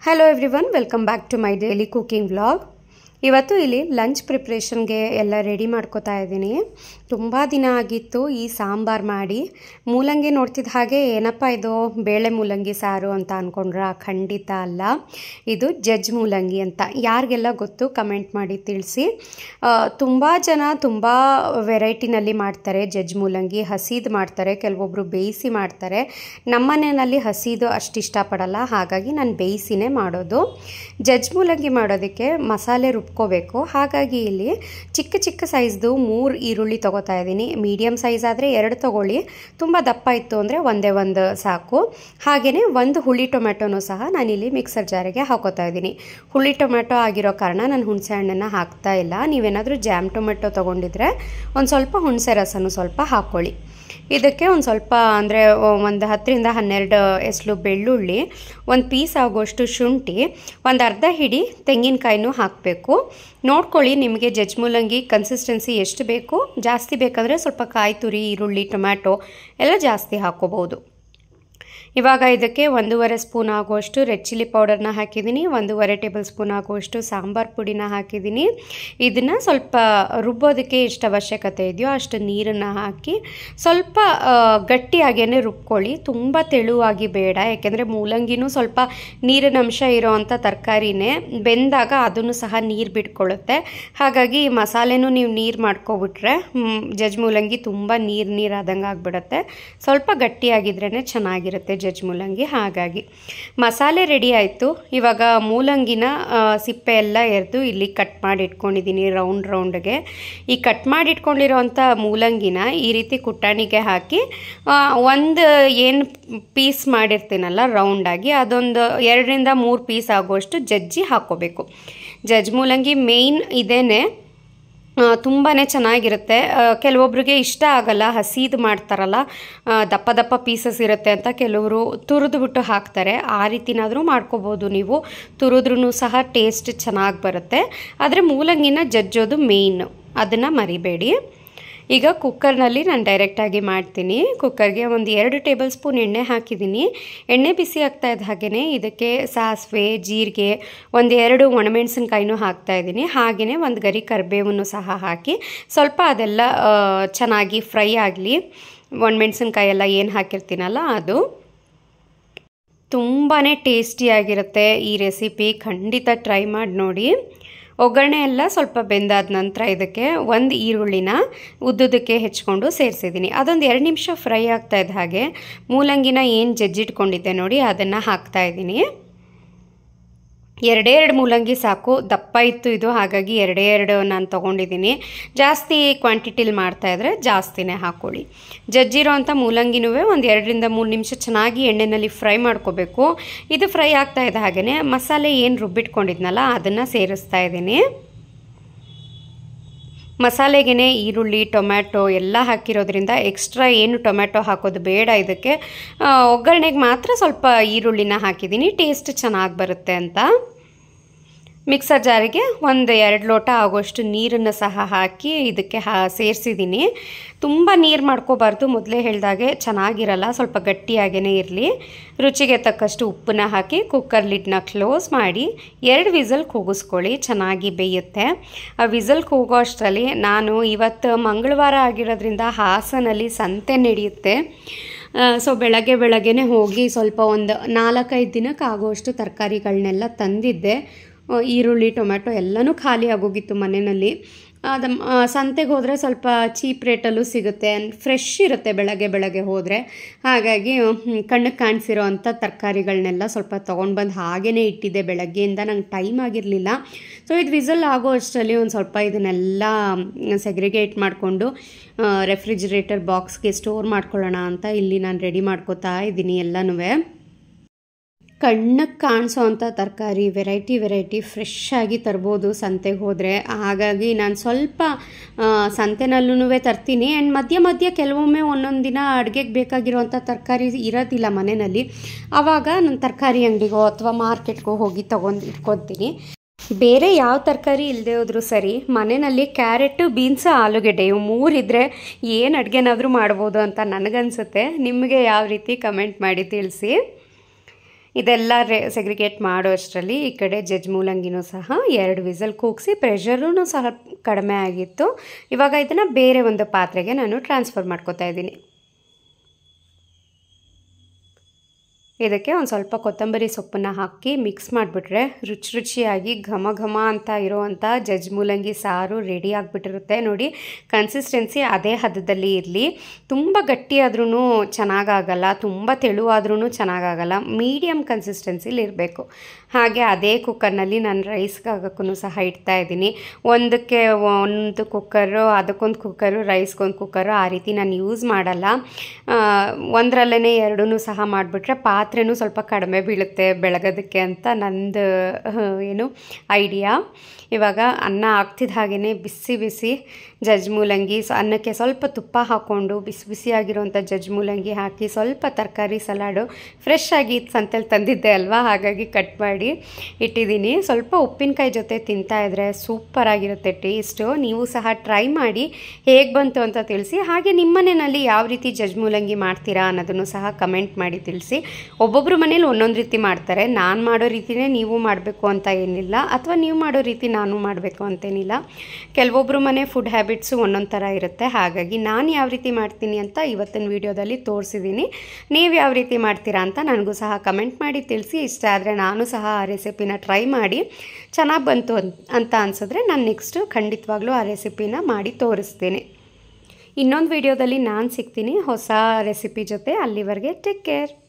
Hello everyone, welcome back to my daily cooking vlog. ಇವತ್ತು ಇಲ್ಲಿ lunch ಪ್ರಿಪರೇಷನ್ಗೆ ಎಲ್ಲ ready ಮಾಡ್ಕೋತಾ ಇದ್ದೀನಿ. ತುಂಬ ದಿನ ಆಗಿತ್ತು ಈ ಸಾಂಬಾರ್ ಮಾಡಿ. ಮೂಲಂಗಿ ನೋಡ್ತಿದ್ದ ಹಾಗೆ ಏನಪ್ಪ ಇದು ಬೇಳೆ ಮೂಲಂಗಿ ಸಾರು ಅಂತ ಅಂದ್ಕೊಂಡ್ರ? ಖಂಡಿತ ಅಲ್ಲ, ಇದು ಜಜ್ಜ್ ಮೂಲಂಗಿ ಅಂತ. ಯಾರಿಗೆಲ್ಲ ಗೊತ್ತು ಕಮೆಂಟ್ ಮಾಡಿ ತಿಳಿಸಿ. ತುಂಬ ಜನ ತುಂಬ ವೆರೈಟಿನಲ್ಲಿ ಮಾಡ್ತಾರೆ ಜಜ್ಜ್ ಮೂಲಂಗಿ. ಹಸಿದು ಮಾಡ್ತಾರೆ, ಕೆಲವೊಬ್ಬರು ಬೇಯಿಸಿ ಮಾಡ್ತಾರೆ. ನಮ್ಮನೆಯಲ್ಲಿ ಹಸಿದು ಅಷ್ಟು ಇಷ್ಟಪಡಲ್ಲ, ಹಾಗಾಗಿ ನಾನು ಬೇಯಿಸಿನೇ ಮಾಡೋದು. ಜಜ್ಜ್ ಮೂಲಂಗಿ ಮಾಡೋದಕ್ಕೆ ಮಸಾಲೆ ರುಬ್ಕೋಬೇಕು. ಹಾಗಾಗಿ ಇಲ್ಲಿ ಚಿಕ್ಕ ಚಿಕ್ಕ ಸೈಜ್ದು 3 ಈರುಳ್ಳಿ ತೊಗೋತಾ ಇದ್ದೀನಿ. ಮೀಡಿಯಮ್ ಸೈಜ್ ಆದರೆ 2 ತೊಗೊಳ್ಳಿ, ತುಂಬ ದಪ್ಪ ಇತ್ತು ಅಂದರೆ ಒಂದೇ ಒಂದು ಸಾಕು. ಹಾಗೆಯೇ 1 ಹುಳಿ ಟೊಮೆಟೊನೂ ಸಹ ನಾನಿಲ್ಲಿ ಮಿಕ್ಸರ್ ಜಾರಿಗೆ ಹಾಕೋತಾ ಇದ್ದೀನಿ. ಹುಳಿ ಟೊಮೆಟೊ ಆಗಿರೋ ಕಾರಣ ನಾನು ಹುಣಸೆ ಹಣ್ಣನ್ನು ಹಾಕ್ತಾ ಇಲ್ಲ. ನೀವೇನಾದರೂ ಜಾಮ್ ಟೊಮೆಟೊ ತೊಗೊಂಡಿದ್ರೆ ಒಂದು ಸ್ವಲ್ಪ ಹುಣಸೆ ರಸನೂ ಸ್ವಲ್ಪ ಹಾಕ್ಕೊಳ್ಳಿ. ಇದಕ್ಕೆ ಒಂದು ಸ್ವಲ್ಪ ಅಂದರೆ ಒಂದು 10 ರಿಂದ 12 ಎಸ್ಲು ಬೆಳ್ಳುಳ್ಳಿ, ಒಂದು ಪೀಸ್ ಆಗೋಷ್ಟು ಶುಂಠಿ, ಒಂದು ಅರ್ಧ ಹಿಡಿ ತೆಂಗಿನಕಾಯಿನೂ ಹಾಕಬೇಕು. ನೋಡ್ಕೊಳ್ಳಿ ನಿಮಗೆ ಜಜ್ಜ್ ಮೂಲಂಗಿ ಕನ್ಸಿಸ್ಟೆನ್ಸಿ ಎಷ್ಟು ಬೇಕು. ಜಾಸ್ತಿ ಬೇಕಾದರೆ ಸ್ವಲ್ಪ ಕಾಯಿ ತುರಿ, ಈರುಳ್ಳಿ, ಟೊಮ್ಯಾಟೊ ಎಲ್ಲ ಜಾಸ್ತಿ ಹಾಕ್ಕೋಬೋದು. ಇವಾಗ ಇದಕ್ಕೆ 1.5 ಸ್ಪೂನ್ ಆಗುವಷ್ಟು ರೆಡ್ ಚಿಲ್ಲಿ ಪೌಡರ್ನ ಹಾಕಿದ್ದೀನಿ. 1.5 ಟೇಬಲ್ ಸ್ಪೂನ್ ಆಗುವಷ್ಟು ಸಾಂಬಾರು ಪುಡಿನ ಹಾಕಿದ್ದೀನಿ. ಇದನ್ನು ಸ್ವಲ್ಪ ರುಬ್ಬೋದಕ್ಕೆ ಎಷ್ಟು ಅವಶ್ಯಕತೆ ಇದೆಯೋ ಅಷ್ಟು ನೀರನ್ನು ಹಾಕಿ ಸ್ವಲ್ಪ ಗಟ್ಟಿಯಾಗೇ ರುಬ್ಕೊಳ್ಳಿ. ತುಂಬ ತೆಳುವಾಗಿ ಬೇಡ, ಯಾಕೆಂದರೆ ಮೂಲಂಗಿನೂ ಸ್ವಲ್ಪ ನೀರಿನ ಅಂಶ ಇರೋವಂಥ ತರಕಾರಿನೇ. ಬೆಂದಾಗ ಅದನ್ನು ಸಹ ನೀರು ಬಿಟ್ಕೊಳ್ಳುತ್ತೆ. ಹಾಗಾಗಿ ಮಸಾಲೆನೂ ನೀವು ನೀರು ಮಾಡ್ಕೊಬಿಟ್ರೆ ಜಜ್ಜ್ ಮೂಲಂಗಿ ತುಂಬ ನೀರಾದಂಗೆ ಆಗಿಬಿಡುತ್ತೆ. ಸ್ವಲ್ಪ ಗಟ್ಟಿಯಾಗಿದ್ರೇ ಚೆನ್ನಾಗಿರುತ್ತೆ ಜಜ್ಜ್ ಮೂಲಂಗಿ. ಹಾಗಾಗಿ ಮಸಾಲೆ ರೆಡಿ ಆಯಿತು. ಇವಾಗ ಮೂಲಂಗಿನ ಸಿಪ್ಪೆ ಎಲ್ಲ ಎರೆದು ಇಲ್ಲಿ ಕಟ್ ಮಾಡಿ ಇಟ್ಕೊಂಡಿದ್ದೀನಿ ರೌಂಡ್ಗೆ. ಈ ಕಟ್ ಮಾಡಿ ಇಟ್ಕೊಂಡಿರೋವಂಥ ಮೂಲಂಗಿನ ಈ ರೀತಿ ಕುಟ್ಟಾಣಿಗೆ ಹಾಕಿ ಒಂದು ಏನು ಪೀಸ್ ಮಾಡಿರ್ತೀನಲ್ಲ ರೌಂಡಾಗಿ, ಅದೊಂದು 2 ರಿಂದ 3 ಪೀಸ್ ಆಗುವಷ್ಟು ಜಜ್ಜಿ ಹಾಕ್ಕೋಬೇಕು. ಜಜ್ಜ್ ಮೂಲಂಗಿ ಮೇಯ್ನ್ ಇದೇನೆ, ತುಂಬಾ ಚೆನ್ನಾಗಿರುತ್ತೆ. ಕೆಲವೊಬ್ರಿಗೆ ಇಷ್ಟ ಆಗಲ್ಲ, ಹಸಿದು ಮಾಡ್ತಾರಲ್ಲ, ದಪ್ಪ ದಪ್ಪ ಪೀಸಸ್ ಇರುತ್ತೆ ಅಂತ ಕೆಲವರು ತುರಿದ್ಬಿಟ್ಟು ಹಾಕ್ತಾರೆ. ಆ ರೀತಿನಾದರೂ ಮಾಡ್ಕೋಬೋದು ನೀವು. ತುರಿದ್ರೂ ಸಹ ಟೇಸ್ಟ್ ಚೆನ್ನಾಗಿ ಬರುತ್ತೆ. ಆದರೆ ಮೂಲಂಗಿನ ಜಜ್ಜೋದು ಮೇಯ್ನು, ಅದನ್ನು ಮರಿಬೇಡಿ. ಈಗ ಕುಕ್ಕರ್ನಲ್ಲಿ ನಾನು ಡೈರೆಕ್ಟಾಗಿ ಮಾಡ್ತೀನಿ. ಕುಕ್ಕರ್ಗೆ ಒಂದು 2 ಟೇಬಲ್ ಸ್ಪೂನ್ ಎಣ್ಣೆ ಹಾಕಿದ್ದೀನಿ. ಎಣ್ಣೆ ಬಿಸಿ ಆಗ್ತಾ ಇದ್ದ ಹಾಗೆಯೇ ಇದಕ್ಕೆ ಸಾಸಿವೆ, ಜೀರಿಗೆ, 1-2 ಒಣಮೆಣಸಿನ್ಕಾಯಿನೂ ಹಾಕ್ತಾಯಿದ್ದೀನಿ. ಹಾಗೆಯೇ 1 ಗರಿ ಕರಿಬೇವನ್ನು ಸಹ ಹಾಕಿ ಸ್ವಲ್ಪ ಅದೆಲ್ಲ ಚೆನ್ನಾಗಿ ಫ್ರೈ ಆಗಲಿ. ಒಣಮೆಣಸಿನ್ಕಾಯಿ ಎಲ್ಲ ಏನು ಹಾಕಿರ್ತೀನಲ್ಲ ಅದು. ತುಂಬಾ ಟೇಸ್ಟಿಯಾಗಿರುತ್ತೆ ಈ ರೆಸಿಪಿ, ಖಂಡಿತ ಟ್ರೈ ಮಾಡಿ ನೋಡಿ. ಒಗ್ಗರಣೆ ಎಲ್ಲ ಸ್ವಲ್ಪ ಬೆಂದಾದ ನಂತರ ಇದಕ್ಕೆ 1 ಈರುಳ್ಳಿನ ಉದ್ದುದಕ್ಕೆ ಹೆಚ್ಕೊಂಡು ಸೇರಿಸಿದ್ದೀನಿ. ಅದೊಂದು 2 ನಿಮಿಷ ಫ್ರೈ ಆಗ್ತಾ ಇದ್ದ ಹಾಗೆ ಮೂಲಂಗಿನ ಏನು ಜಜ್ಜಿಟ್ಕೊಂಡಿದ್ದೆ ನೋಡಿ ಅದನ್ನು ಹಾಕ್ತಾಯಿದ್ದೀನಿ. 2 ಮೂಲಂಗಿ ಸಾಕು, ದಪ್ಪ ಇತ್ತು ಇದು, ಹಾಗಾಗಿ 2 ನಾನು ತೊಗೊಂಡಿದ್ದೀನಿ. ಜಾಸ್ತಿ ಕ್ವಾಂಟಿಟಿಲಿ ಮಾಡ್ತಾಯಿದ್ರೆ ಜಾಸ್ತಿನೇ ಹಾಕ್ಕೊಳ್ಳಿ. ಜಜ್ಜಿರೋ ಅಂಥ ಮೂಲಂಗಿನೂ ಒಂದು 2 ರಿಂದ 3 ನಿಮಿಷ ಚೆನ್ನಾಗಿ ಎಣ್ಣೆಯಲ್ಲಿ ಫ್ರೈ ಮಾಡ್ಕೋಬೇಕು. ಇದು ಫ್ರೈ ಆಗ್ತಾ ಇದ್ದ ಹಾಗೆಯೇ ಮಸಾಲೆ ಏನು ರುಬ್ಬಿಟ್ಕೊಂಡಿದ್ನಲ್ಲ ಅದನ್ನು ಸೇರಿಸ್ತಾ ಇದ್ದೀನಿ. ಮಸಾಲೆಗೆ ಈರುಳ್ಳಿ, ಟೊಮ್ಯಾಟೊ ಎಲ್ಲ ಹಾಕಿರೋದ್ರಿಂದ ಎಕ್ಸ್ಟ್ರಾ ಏನು ಟೊಮ್ಯಾಟೊ ಹಾಕೋದು ಬೇಡ. ಇದಕ್ಕೆ ಒಗ್ಗರಣೆಗೆ ಮಾತ್ರ ಸ್ವಲ್ಪ ಈರುಳ್ಳಿನ ಹಾಕಿದ್ದೀನಿ, ಟೇಸ್ಟ್ ಚೆನ್ನಾಗಿ ಬರುತ್ತೆ ಅಂತ. ಮಿಕ್ಸರ್ ಜಾರಿಗೆ 1-2 ಲೋಟ ಆಗೋಷ್ಟು ನೀರನ್ನು ಸಹ ಹಾಕಿ ಇದಕ್ಕೆ ಸೇರಿಸಿದ್ದೀನಿ. ತುಂಬ ನೀರು ಮಾಡ್ಕೋಬಾರ್ದು, ಮೊದಲೇ ಹೇಳಿದಾಗೆ ಚೆನ್ನಾಗಿರಲ್ಲ, ಸ್ವಲ್ಪ ಗಟ್ಟಿಯಾಗೇ ಇರಲಿ. ರುಚಿಗೆ ತಕ್ಕಷ್ಟು ಉಪ್ಪನ್ನ ಹಾಕಿ ಕುಕ್ಕರ್ ಲಿಡ್ನ ಕ್ಲೋಸ್ ಮಾಡಿ 2 ವಿಸಲ್ ಕೂಗಿಸ್ಕೊಳ್ಳಿ, ಚೆನ್ನಾಗಿ ಬೇಯುತ್ತೆ. ಆ ವಿಸಲ್ ಕೂಗೋ ಅಷ್ಟರಲ್ಲಿ ನಾನು ಇವತ್ತು ಮಂಗಳವಾರ ಆಗಿರೋದ್ರಿಂದ ಹಾಸನಲ್ಲಿ ಸಂತೆ ನಡೆಯುತ್ತೆ. ಸೊ ಬೆಳಗ್ಗೆನೇ ಹೋಗಿ ಸ್ವಲ್ಪ ಒಂದು 4-5 ದಿನಕ್ಕೆ ಆಗೋಷ್ಟು ತರಕಾರಿಗಳನ್ನೆಲ್ಲ ತಂದಿದ್ದೆ. ಈರುಳ್ಳಿ, ಟೊಮ್ಯಾಟೊ ಎಲ್ಲನೂ ಖಾಲಿ ಆಗೋಗಿತ್ತು ಮನೆಯಲ್ಲಿ. ಅದು ಸಂತೆಗೆ ಹೋದರೆ ಸ್ವಲ್ಪ ಚೀಪ್ ರೇಟಲ್ಲೂ ಸಿಗುತ್ತೆ, ಫ್ರೆಶ್ ಇರುತ್ತೆ ಬೆಳಗ್ಗೆ ಹೋದರೆ. ಹಾಗಾಗಿ ಕಣ್ಣಿಗೆ ಕಾಣಿಸಿರೋ ಅಂಥ ತರಕಾರಿಗಳನ್ನೆಲ್ಲ ಸ್ವಲ್ಪ ತೊಗೊಂಡು ಬಂದು ಹಾಗೇ ಇಟ್ಟಿದ್ದೆ. ಬೆಳಗ್ಗೆಯಿಂದ ನಂಗೆ ಟೈಮ್ ಆಗಿರಲಿಲ್ಲ. ಸೊ ಇದು ವಿಸಲ್ ಆಗೋ ಅಷ್ಟರಲ್ಲಿ ಒಂದು ಸ್ವಲ್ಪ ಇದನ್ನೆಲ್ಲ ಸೆಗ್ರಿಗೇಟ್ ಮಾಡಿಕೊಂಡು ರೆಫ್ರಿಜಿರೇಟರ್ ಬಾಕ್ಸ್ಗೆ ಸ್ಟೋರ್ ಮಾಡ್ಕೊಳ್ಳೋಣ ಅಂತ ಇಲ್ಲಿ ನಾನು ರೆಡಿ ಮಾಡ್ಕೋತಾ ಇದ್ದೀನಿ ಎಲ್ಲನೂ. ಕಣ್ಣಿಗೆ ಕಾಣಿಸೋ ಅಂಥ ತರಕಾರಿ ವೆರೈಟಿ ಫ್ರೆಶ್ ಆಗಿ ತರ್ಬೋದು ಸಂತೆಗೆ ಹೋದರೆ. ಹಾಗಾಗಿ ನಾನು ಸ್ವಲ್ಪ ಸಂತೆನಲ್ಲೂ ತರ್ತೀನಿ. ಆ್ಯಂಡ್ ಮಧ್ಯೆ ಕೆಲವೊಮ್ಮೆ ಒಂದೊಂದು ದಿನ ಅಡುಗೆಗೆ ಬೇಕಾಗಿರೋವಂಥ ತರಕಾರಿ ಇರೋದಿಲ್ಲ ಮನೆಯಲ್ಲಿ. ಆವಾಗ ನಾನು ತರಕಾರಿ ಅಂಗಡಿಗೋ ಅಥವಾ ಮಾರ್ಕೆಟ್ಗೋ ಹೋಗಿ ತೊಗೊಂಡು ಇಟ್ಕೊತೀನಿ. ಬೇರೆ ಯಾವ ತರಕಾರಿ ಇಲ್ಲದೆ ಹೋದರೂ ಸರಿ, ಮನೆಯಲ್ಲಿ ಕ್ಯಾರೆಟು, ಬೀನ್ಸು, ಆಲೂಗೆಡ್ಡೆ ಇವು 3 ಇದ್ದರೆ ಏನು ಅಡುಗೆನಾದರೂ ಮಾಡ್ಬೋದು ಅಂತ ನನಗನ್ಸುತ್ತೆ. ನಿಮಗೆ ಯಾವ ರೀತಿ ಕಮೆಂಟ್ ಮಾಡಿ ತಿಳಿಸಿ. ಇದೆಲ್ಲ ಸೆಗ್ರಿಗೇಟ್ ಮಾಡೋ ಅಷ್ಟರಲ್ಲಿ ಈ ಕಡೆ ಜಜ್ ಮೂಲಂಗಿನೂ ಸಹ 2 ವಿಸಲ್ ಕೂಗಿಸಿ ಪ್ರೆಷರೂ ಸಹ ಕಡಿಮೆ ಆಗಿತ್ತು. ಇವಾಗ ಇದನ್ನು ಬೇರೆ ಒಂದು ಪಾತ್ರೆಗೆ ನಾನು ಟ್ರಾನ್ಸ್ಫರ್ ಮಾಡ್ಕೊತಾ ಇದ್ದೀನಿ. ಇದಕ್ಕೆ ಒಂದು ಸ್ವಲ್ಪ ಕೊತ್ತಂಬರಿ ಸೊಪ್ಪನ್ನು ಹಾಕಿ ಮಿಕ್ಸ್ ಮಾಡಿಬಿಟ್ರೆ ರುಚಿಯಾಗಿ ಘಮ ಘಮ ಅಂತ ಇರೋವಂಥ ಜಜ್ ಮೂಲಂಗಿ ಸಾರು ರೆಡಿ ಆಗಿಬಿಟ್ಟಿರುತ್ತೆ. ನೋಡಿ, ಕನ್ಸಿಸ್ಟೆನ್ಸಿ ಅದೇ ಹದದಲ್ಲಿ ಇರಲಿ. ತುಂಬ ಗಟ್ಟಿಯಾದ್ರೂ ಚೆನ್ನಾಗಾಗಲ್ಲ, ತುಂಬ ತೆಳುವಾದ್ರೂ ಚೆನ್ನಾಗಾಗಲ್ಲ. ಮೀಡಿಯಮ್ ಕನ್ಸಿಸ್ಟೆನ್ಸಿಲಿ ಇರಬೇಕು. ಹಾಗೆ ಅದೇ ಕುಕ್ಕರ್ನಲ್ಲಿ ನಾನು ರೈಸ್ಗಾಗಕ್ಕೂ ಸಹ ಇಡ್ತಾ ಇದ್ದೀನಿ. ಒಂದಕ್ಕೆ ಒಂದು ಕುಕ್ಕರು, ಅದಕ್ಕೊಂದು ಕುಕ್ಕರು, ರೈಸ್ಗೊಂದು ಕುಕ್ಕರು, ಆ ರೀತಿ ನಾನು ಯೂಸ್ ಮಾಡಲ್ಲ. ಒಂದರಲ್ಲೇ 2 ಸಹ ಮಾಡಿಬಿಟ್ರೆ ಪಾತ್ರೆನೂ ಸ್ವಲ್ಪ ಕಡಿಮೆ ಬೀಳುತ್ತೆ ಬೆಳಗೋದಕ್ಕೆ ಅಂತ ನಂದು ಐಡಿಯಾ. ಇವಾಗ ಅನ್ನ ಆಗ್ತಿದ್ದ ಹಾಗೆಯೇ ಬಿಸಿ ಬಿಸಿ ಜಜ್ ಮೂಲಂಗಿ, ಅನ್ನಕ್ಕೆ ಸ್ವಲ್ಪ ತುಪ್ಪ ಹಾಕ್ಕೊಂಡು ಬಿಸಿಯಾಗಿರೋಂಥ ಜಜ್ ಮೂಲಂಗಿ ಹಾಕಿ, ಸ್ವಲ್ಪ ತರಕಾರಿ ಸಲಾಡು ಫ್ರೆಶ್ ಆಗಿ ಸಂತೆಲಿ ತಂದಿದ್ದೆ ಅಲ್ವಾ, ಹಾಗಾಗಿ ಕಟ್ ಮಾಡಿ ಇಟ್ಟಿದ್ದೀನಿ. ಸ್ವಲ್ಪ ಉಪ್ಪಿನಕಾಯಿ ಜೊತೆ ತಿಂತಾಯಿದ್ರೆ ಸೂಪರಾಗಿರುತ್ತೆ ಟೇಸ್ಟು. ನೀವು ಸಹ ಟ್ರೈ ಮಾಡಿ ಹೇಗೆ ಬಂತು ಅಂತ ತಿಳಿಸಿ. ಹಾಗೆ ನಿಮ್ಮ ಮನೆಯಲ್ಲಿ ಯಾವ ರೀತಿ ಜಜ್ ಮೂಲಂಗಿ ಮಾಡ್ತೀರಾ ಅನ್ನೋದನ್ನು ಸಹ ಕಮೆಂಟ್ ಮಾಡಿ ತಿಳಿಸಿ. ಒಬ್ಬೊಬ್ಬರು ಮನೇಲಿ ಒಂದೊಂದು ರೀತಿ ಮಾಡ್ತಾರೆ. ನಾನು ಮಾಡೋ ರೀತಿಯೇ ನೀವು ಮಾಡಬೇಕು ಅಂತ ಏನಿಲ್ಲ, ಅಥವಾ ನೀವು ಮಾಡೋ ರೀತಿ ನಾನು ಮಾಡಬೇಕು ಅಂತೇನಿಲ್ಲ. ಕೆಲವೊಬ್ಬರು ಮನೆ ಫುಡ್ ಹ್ಯಾಬಿಟ್ಸು ಒಂದೊಂದು ಥರ ಇರುತ್ತೆ. ಹಾಗಾಗಿ ನಾನು ಯಾವ ರೀತಿ ಮಾಡ್ತೀನಿ ಅಂತ ಇವತ್ತಿನ ವಿಡಿಯೋದಲ್ಲಿ ತೋರಿಸಿದ್ದೀನಿ. ನೀವು ಯಾವ ರೀತಿ ಮಾಡ್ತೀರಾ ಅಂತ ನನಗೂ ಸಹ ಕಮೆಂಟ್ ಮಾಡಿ ತಿಳಿಸಿ. ಇಷ್ಟ ಆದರೆ ನಾನು ಸಹ ಆ ರೆಸಿಪಿನ ಟ್ರೈ ಮಾಡಿ ಚೆನ್ನಾಗಿ ಬಂತು ಅಂತ ಅನಿಸಿದ್ರೆ ನಾನು ನೆಕ್ಸ್ಟು ಖಂಡಿತವಾಗ್ಲೂ ಆ ರೆಸಿಪಿನ ಮಾಡಿ ತೋರಿಸ್ತೀನಿ. ಇನ್ನೊಂದು ವಿಡಿಯೋದಲ್ಲಿ ನಾನು ಸಿಗ್ತೀನಿ ಹೊಸ ರೆಸಿಪಿ ಜೊತೆ. ಅಲ್ಲಿವರೆಗೆ ಟೇಕ್ ಕೇರ್.